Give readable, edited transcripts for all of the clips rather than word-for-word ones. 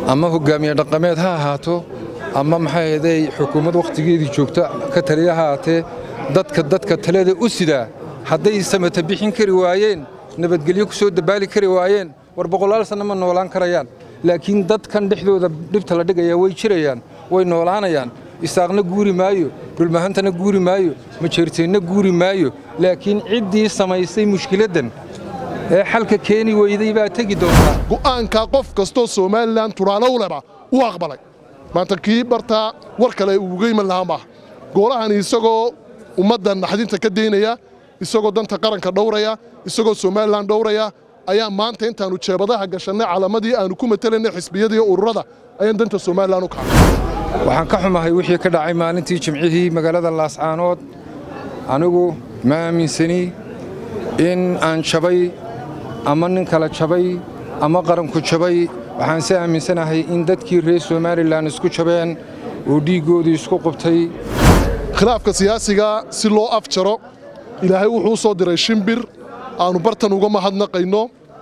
ama hogaamiye dhaqameed ha ahaato ama maxay ahayd xukuumad waqtigeedii joogta ka taliya ha ahaatee dadka talada u sida hadday samata bixin kari waayeen nabadgelyo ku soo dabaali kari waayeen war boqolaal sano ma noolaan karayaan laakiin dadkan dhexdooda dhibta la dhigaya way jirayaan way noolaanayaan isaaqna guuri maayo dhulmahantana guuri maayo majeerteenna guuri maayo laakiin ciddii samaysay mushkiladan ee xalka keeni weyday baa tagi doonta go'aanka qof kasto Soomaaliland turaalo laba u aqbalay maanta kii barta war kale ugu yimid lahaa goolahan isagoo ummadan naxdinta ka deynaya isagoo danta qaranka dhowraya isagoo Soomaaliland dhowraya ayaa maanta intaanu jeebadaha gashanay calamadii aanu ku matalanay xisbiyada ururada ayaan danta Soomaaliland u kacay waxaan ka xumahay wixii ka dhacay maalintii Jimcihii magaalada Laascaanood anigu ma aaminsani in aan jabay ama nin kala jabay ama qaranku jabay waxaan si aaminsanahay in dadkii reer Soomaaliland isku jabeen oo dhiigoodu isku qubtay khilaafka siyaasiga si loo afjaro ilaahay wuxuu soo diray shimbir aanu bartan uga mahadnaqayno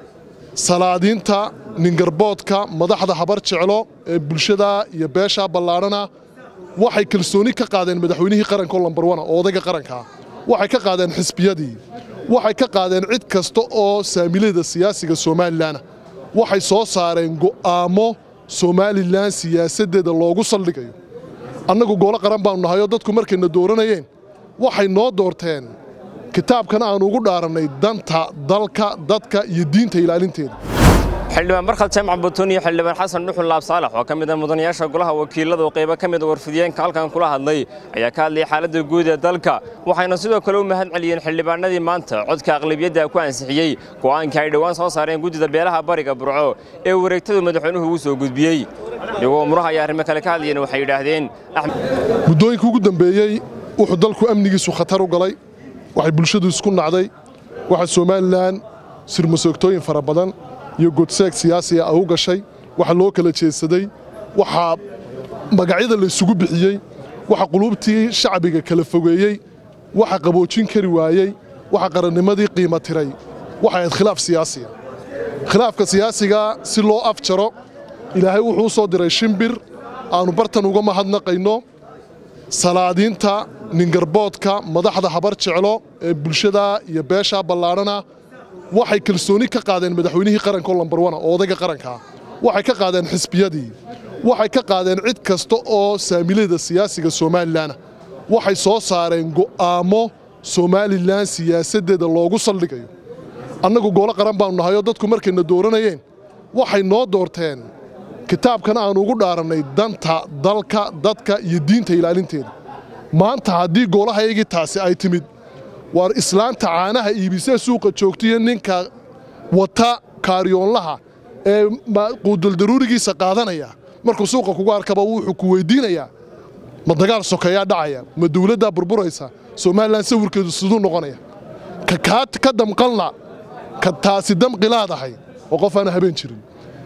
salaadiinta ningarboodka madaxda habar jeclo ee bulshada iyo beesha ballaarana waxay kalsooni ka qaadeen madaxweynihii qaranka lambar 1 oo odayga qaranka waxay ka qaadeen xisbiyadii waxay ka qaadeen cid kasta oo saamilada siyaasiga Soomaaliland waxay soo saareen go'aamo Soomaaliland siyaasadeeda loogu saldhigayo annagu goolo qaran baan nahay dadku markayna dooranayeen waxay noo doorteen kitaabkan aan ugu dhaaranay danta dalka dadka iyo diinta ilaalinteeda xildhibaan Barkad Jaamac Batoon iyo xildhibaan Xasan Dhuxul Laab Saalax oo kamid ah mudanayaasha golaha wakiilada oo qayb ka mid ah warfidiyeenka halkan kula hadlay ayaa ka hadlay xaaladda guud ee dalka waxayna sidoo kale u mahad celiyeen xildhibaanadii maanta codka aqlabiyadda ku ansixiyay go'aanka ay dhawaan soo saareen gudida beelaha bariga Burco ee wareegtada madaxweynuhu uu soo gudbiyay iyagoo muraha ay arrimo kale ka hadlayeen waxay yiraahdeen muddooyinkii ugu dambeeyay wuxuu dalku amnigiisu khatar u galay waxay bulshadu isku nacday waxa Soomaaliland sirmasoogtooyin fara badan iyo godseeg siyaasi ah u gashay waxa loo kala jeesaday waxa magacyada la isugu bixiyay waxa qulubtii shacbiga kala fogeeyay waxa qaboojin kari waayay waxa qarannimadii qiimo tiray waxa ay khilaaf siyaasi ah khilaafka siyaasiga si loo afjaro ilaahay wuxuu soo diray shimbir aanu bartan uga mahadnaqayno salaadiinta ningarboodka madaxda habar jeclo ee bulshada iyo beesha ballaarana waxay kalsooni ka qaadeen madaxweynihii qaranka lambar 1 oo odayga qaranka waxay ka qaadeen xisbiyadii waxay ka qaadeen cid kasta oo saamilada siyaasiga Soomaaliland waxay soo saareen go'aamo Soomaaliland siyaasadeeda loogu saldhigayo annagu goolo qaran baan nahay dadku markayna dooranayeen waxay noo doorteen kitaabkan aan ugu dhaaranay danta dalka dadka iyo diinta ilaalinteeda maanta haddii goolahaygii taasi ay timid war islaanta caanaha iibisay suuqa joogtay ninka wata kaaryoonlaha ee quudul daruurigiisa qaadanaya markuu suuqa kugu arkaba wuxuu ku weydiinayaa ma dagaal sokeeya dhacaya ma dawladda burburaysa Soomaaliland sawirkeedu sidoo noqonaya ka damqalna ka taasi damqilaadahay oo qof aan habeen jirin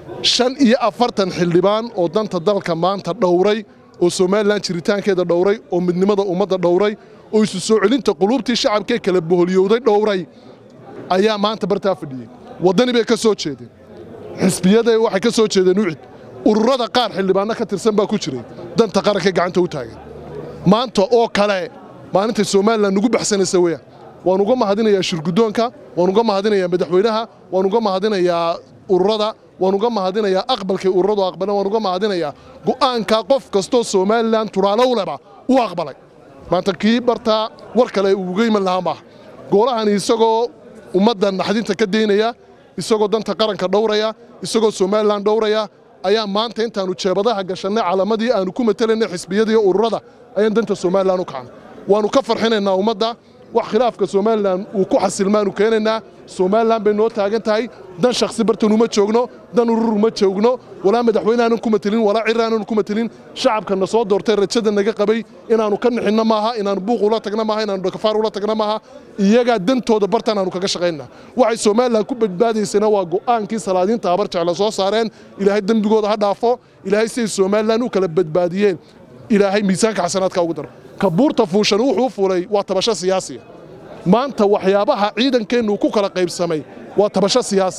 45 xildhibaan oo danta dalka maanta dhowray oo Soomaaliland jiritaankeeda dhowray oo midnimada ummadda dhowray oo isu soo celinta qulubtii shacabka kala boholiyowday dhowray ayaa maanta bartaa fadhiyay wadani bay ka soo jeedeen xisbiyada waxay ka soo jeedeen ucid ururada qaar xildhibaano ka tirsan baa ku jiray danta qaranka gacanta u taagan maanta oo kale maalinta Soomaaliland ugu baxsanaysa weeyaan waan uga mahadinayaa shirgudoonka waan uga mahadinayaa madaxweynaha waan uga mahadinayaa ururada waan uga mahadinayaa aqbalkay ururadu aqbalaan waan uga mahadinayaa go'aanka qof kasto Soomaaliland turaalo laba u aqbalay maanta kii barta war kale ugu yimid lahaa goolahan isagoo ummadan naxdinta ka deynaya isagoo danta qaranka dhowraya isagoo Soomaaliland dhowraya ayaa maanta intaanu jeebadaha gashanay calamadii aanu ku matalanay xisbiyada iyo ururada ayaan danta Soomaaliland u kacnay waanu ka farxinaynaa ummadda wax khilaafka Soomaaliland uu ku xasilmaanu keenaynaa Soomaaliland bay noo taagan tahay dan shakhsi bartan uma joogno dan urur uma joogno wala madaxweynaha ku matalin wala ciraan ku matalin shacabkana soo doortay rajada naga qabay inaanu ka nixino maaha inaanu buuq ula tagna maaha inaanu kafaar ula tagna maaha iyaga dantooda bartan aanu kaga shaqeynaa waxay Soomaaliland ku badbaadaysana waa go'aankii salaadiinta habar jeclo soo saareen ilaahay dambigooda ha dhaafo ilaahay si Soomaaliland u kala badbaadiyeen ilaahay miisaanka xasanaadka ugu daro kabuurta fuushan wuxuu fuulay waa tabasho siyaasi maanta waxyaabaha ciidankeenu ku kala qaybsamay waa tabasho siyaasi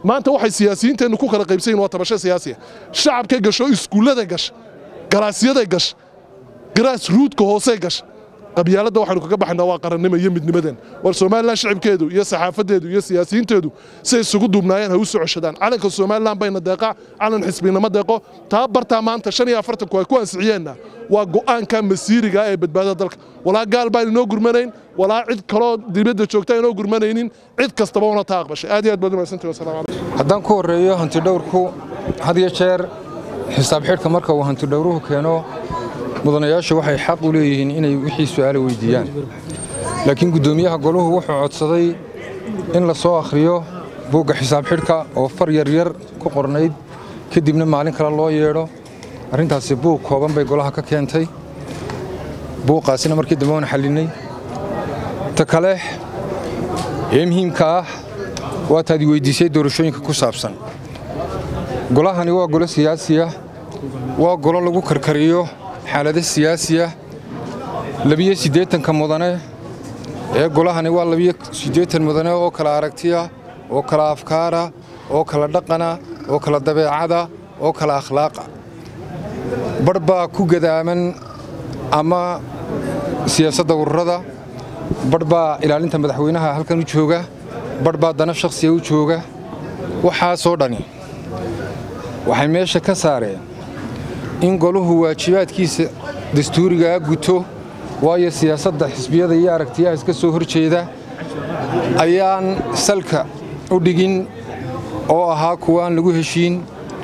maanta waxay siyaasiyiinteenu ku kala qaybsan yihiin waa tabasho siyaasiya shacabka gasho iskuulada gash garaasyada gash garaas ruudka hoose gash qabyaaladda waxaanu kaga baxaynaa waa qarannimo iyo midnimadan war Soomaaliland shacabkeedu iyo saxaafadeedu iyo siyaasiyiinteedu si isugu duubnaayeen ha u soo ceshadaan calanka Soomaaliland bayna deeqa calan xisbinimo deeqo taa barta maanta 45 ku ay ku ansixiyeenna waa go'aanka masiiriga ee badbaadada dalka walaa gaal baa inoo gurmanayn walaa cid kale dibadda joogta inoo gurmanaynin cid kastaba una taa aqbashay aad iyo aad baad u mahadsantahay wasalaam alaykum haddaan ku horeeyo hanti dhowrku had iyo jeer xisaab xidhka marka uu hanti dhowruhu keeno mudanayaashu waxay xaq u leeyihiin inay wixii su'aalo weydiiyaan laakiin gudoomiyaha goluhu wuxuu codsaday in la soo akhriyo buugga xisaab xidhka oo far yar yar ku qornayd kadibna maalin kale loo yeedho arrintaasi buug kooban bay golaha ka keentay buuqaasina markii dambe waan xallinay ta kale ee muhiimka ah waa taad weydiisay doorashooyinka ku saabsan golahani waa golo siyaasi ah waa golo lagu karkariyo xaalado siyaasi ah 82 mudane ee golahani waa 82 mudane oo kala aragtiya oo kala afkaara oo kala dhaqana oo kala dabeecada oo kala akhlaaqa barba ku gadaaman ama siyaasadda ururada barba ilaalinta madaxweynaha halkan u jooga barba dana shakhsiga u jooga waxa soo dhani waxay meesha ka saareen in goluhu waajibaadkiisa dastuuriga guto waayo siyaasadda xisbiyada iyo aragtiyaha iska soo horjeeda ayaan salka u dhigin oo ahaa kuwaan lagu heshiin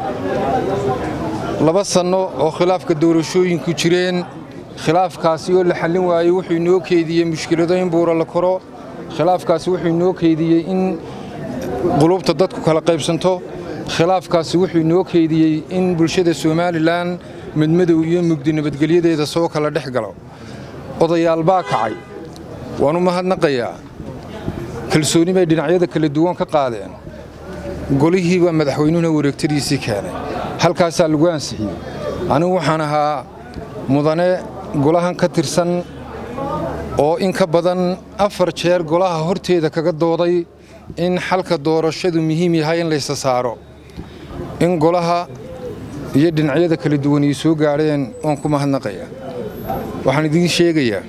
2 sano oo khilaafka doorashooyinku jireen khilaafkaasi oo la xallin waayay wuxuu inoo keediyay mushkilooyin buura la koro khilaafkaasi wuxuu inoo keediyay in qulubta dadku kala qaybsanto khilaafkaasi wuxuu inoo keediyay in bulshada Soomaaliland midmadow iyo mugdi nabadgelyadeeda soo kala dhex galo odayaal baa kacay waanu mahadnaqayaa kalsooni bay dhinacyada kala duwan ka qaadeen golihii waa madaxweynuhuna wareegtadiisii keenay halkaas lagu ansixiyay anigu waxaan ahaa mudane golahan ka tirsan oo in ka badan 4 jeer golaha horteeda kaga dooday in xalka doorashadu muhiim yahay in la isa saaro in golaha iyo dhinacyada kala duwan ay soo gaareen oo ku mahadnaqaya waxaan idin sheegayaa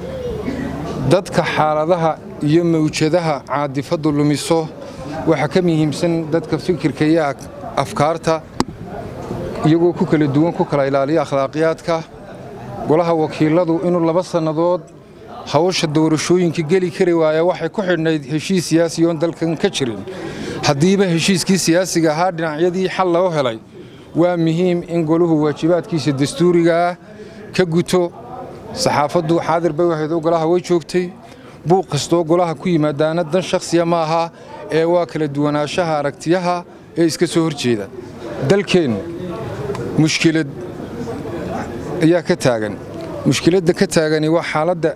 dadka xaaladaha iyo mawjadaha caadifadu lumiso waxa ka muhiimsan dadka fikirka iyo afkaarta iyagoo ku kala duwan ku kala ilaaliya akhlaaqiyadka golaha wakiiladu inuu 2 sanadood hawsha doorashooyinka gali kari waaya waxay ku xidhnayd heshiis siyaasi oo dalkan ka jirin hadiiba heshiiskii siyaasiga ahaa dhinacyadii xal loo helay waa muhiim in goluhu waajibaadkiisa dastuuriga ka guto saxaafadu xaadir bay wahayd golaha way joogtay buuq kastoo golaha ku yimaadaana dan shakhsiya ma aha ee waa kala duwanaanshaha aragtiyaha ee iska soo horjeeda dalkeen mushkilad ayaa ka taagan mushkiladda ka taagani waa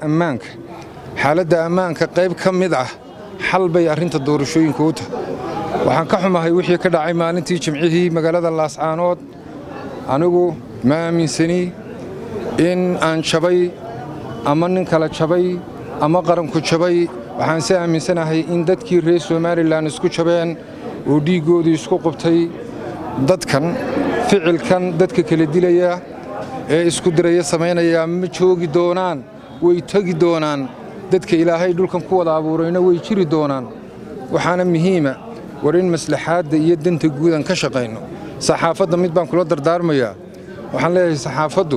xaaladda ammaanka qayb ka mid ah xal bay arrinta doorashooyinka u tahay waxaan ka xumahay wixii ka dhacay maalintii jimcihii magaalada Laascaanood anigu ma aaminsani in aan jabay ama nin kala jabay ama qaranku jabay waxaan si aaminsanahay in dadkii reer Soomaaliland isku jabeen oo dhiigoodu isku qubtay dadkan ficilkan dadka kala dilaya ee isku diraya sameynaya ma joogi doonaan way tagi doonaan dadka Ilaahay dhulkan ku wada abuurayna way jiri doonaan waxaana muhiima war in maslaxaadda iyo danta guud aan ka shaqeyno saxaafadda mid baan kula dardaarmayaa waxaan leeyahay saxaafaddu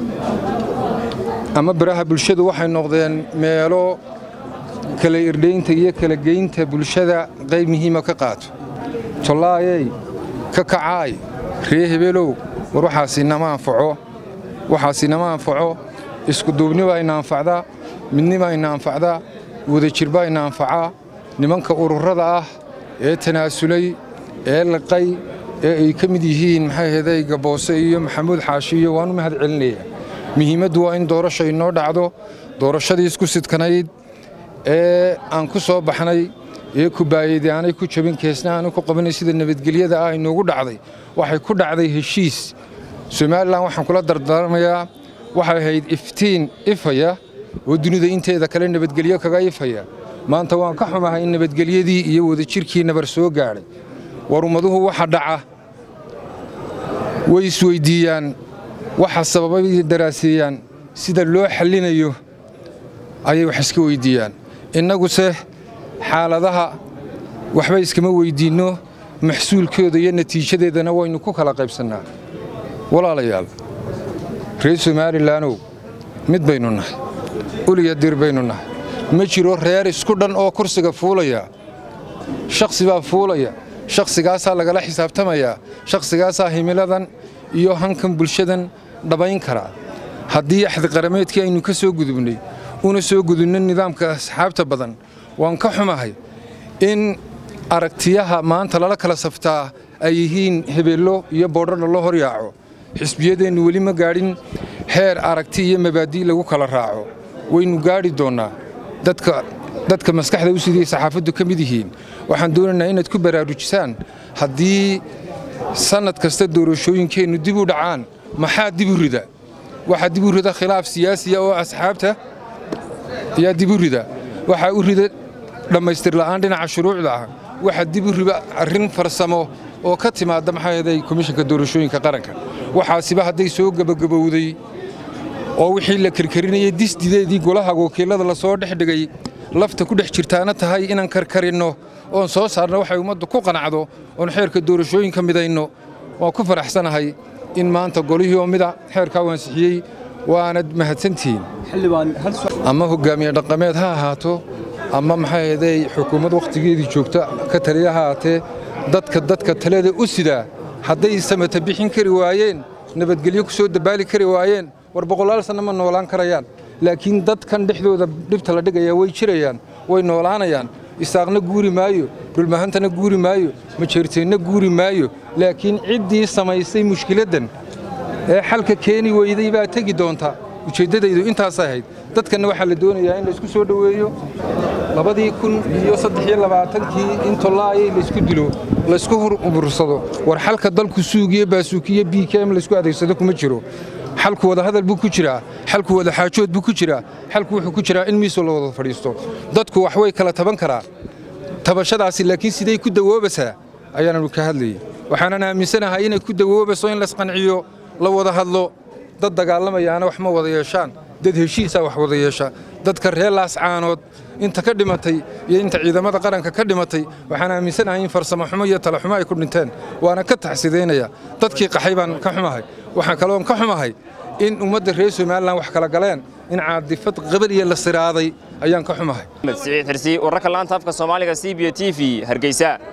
ama baraha bulshadu waxay noqdeen meelo kala irdheynta iyo kala geynta bulshada qayb muhiim ah ka qaato tolaayay ka kacay ree hebelow war waxaasi nama anfaco isku duubni baa ina anfacda midnimo ina anfacda wadajir baa ina anfaca nimanka ururada ah ee tanaasulay ee laqay ee ay ka mid yihiin maxay heeday Gaboose iyo Maxamuud Xaashi iyo waanu mahad celinayaa muhiimaddu waa in doorasho inoo dhacdo doorashadii isku sidkanayd ee aan ku soo baxnay ee ku baayay aanay ku jabin keesna aan ku qabanay sida nabadgelyada ah inoogu dhacday waxay ku dhacday heshiis Soomaaliland waxaan kula dardaarmayaa waxay ahayd iftiin ifaya oo dunida inteeda kale nabadgelyo kaga ifaya maanta waan ka xumahay in nabadgelyadii iyo wadajirkii nabar soo gaaray warummaduhu waxa dhaca way isweydiiyaan waxa sababay daraasiyaan sida loo xallinayo ayay wax iska weydiiyaan innaguse xaaladaha waxba iskama weydiino maxsuulkooda iyo natiijadeedana waynu ku kala qaybsannaa walaalayaal reer Somaliland mid baynu nahay uliya dir baynu nahay ma jiro reer isku dhan oo kursiga fuulaya shakhsi baa fuulaya shakhsigaas lagala xisaabtamaya shakhsigaas himiladan iyo hankan bulshadan dhabayn kara haddii axad qarameedkii aynu ka soo gudubnay una soo gudubnay nidaamka asxaabta badan waan ka xumahay in aragtiyaha maanta lala kala saftaa ay yihiin hebeelo iyo boodhar loo horyaaco xisbiyadeenu weli ma gaadhin heer aragti iyo mabaadi lagu kala raaco waynu gaadhi doonaa dadka maskaxda u sidii saxaafaddu ka mid yihiin waxaan doonaynaa inaad ku baraarujisaan haddii sanad kasta doorashooyinkeennu dib u dhacaan maxaa dib u rida waxa dib u rida khilaaf siyaasi oo asxaabta ayaa dib u rida waxa u rida dhamaystir la'aan dhinaca shuruucda ah waxa dib u riba arrin farsamo oo ka timaada maxaaday komishanka doorashooyinka qaranka waxaasiba hadday soo gabagabowday oo wixii la karkarinayay disdideedii golaha wakiilada la soo dhigay lafta ku dhex jirtaana tahay inaan karkarino oo soo saarno waxay ummaddu ku qanacdo oo xeerka doorashooyinka midayno waa ku faraxsanahay in maanta golihii oo mida xeerka wansixiyay waana mahadsantiin ama hogaamiye dhaqameed ha ahaato ama maxaaday xukuumad waqtigeedii joogta ka taliya ahaatee dadka talada u sida hadday samata bixin kari waayeen nabadgelyo ku soo dabaali kari waayeen war boqolaal sano ma noolaan karayaan laakiin dadkan dhexdooda dhibta la dhigaya way jirayaan way noolaanayaan isaaqna guuri maayo dhulmahantana guuri maayo majeerteenna guuri maayo laakiin ciddii samaysay mushkiladan ee xalka keeni weyday baa tagi doonta ujeedadaydu intaas ahayd dadkana waxa la doonayaa in la isku soo dhaweeyo 2023 in tolaay la isku dilo la isku hurursado war xalka dalku suugiye baasuukiye BKM la isku adeegsado kuma jiro xalku wada hadal buu ku jiraa xalku wada xaajood buu ku jiraa xalku wuxuu ku jiraa in miiso la wada fadhiisto dadku wax way kala taban karaa tabashadaasi laakiin sidee ku dawoobaysaa ayaanu ka hadlayay waxaan aaminsanahay inay ku dawoobayso in la isqanciyo la wada hadlo dad dagaalamayaana wax ma wada yeeshaan dad heshiis wax wada yeesha dadka reer Laascaanood inta ka dhimatay iyo inta ciidamada qaranka ka dhimatay waxaan aaminsanahay in farsamo xumo iyo talo xumo ay ku dhinteen waana ka taxsideynaya dadkii qaxay baan ka xumahay waxaan kale oo ka xumahay in ummadda reer Somaliland wax kala galeen in caadifad qabaliye la siraaday ayaan ka xumahay Saciid Xirsi wararka laanta afka Soomaaliga CBA TV Hargeysa